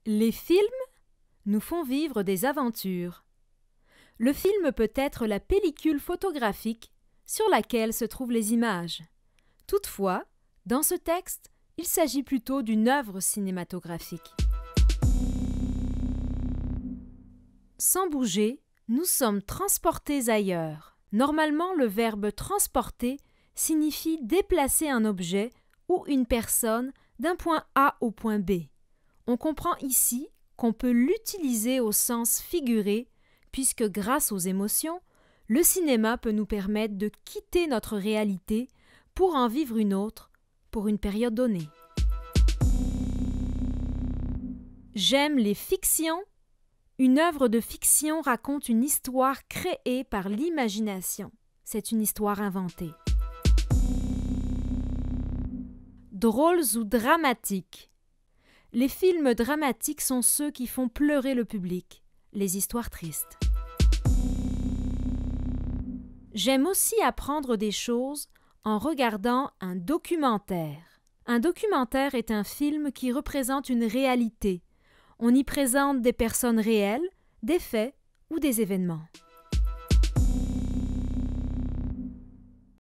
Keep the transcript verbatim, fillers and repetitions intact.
Les films nous font vivre des aventures. Le film peut être la pellicule photographique sur laquelle se trouvent les images. Toutefois, dans ce texte, il s'agit plutôt d'une œuvre cinématographique. Sans bouger, nous sommes transportés ailleurs. Normalement, le verbe « transporter » signifie déplacer un objet ou une personne d'un point A au point B. On comprend ici qu'on peut l'utiliser au sens figuré, puisque grâce aux émotions, le cinéma peut nous permettre de quitter notre réalité pour en vivre une autre, pour une période donnée. J'aime les fictions. Une œuvre de fiction raconte une histoire créée par l'imagination. C'est une histoire inventée. Drôles ou dramatiques. Les films dramatiques sont ceux qui font pleurer le public, les histoires tristes. J'aime aussi apprendre des choses en regardant un documentaire. Un documentaire est un film qui représente une réalité. On y présente des personnes réelles, des faits ou des événements.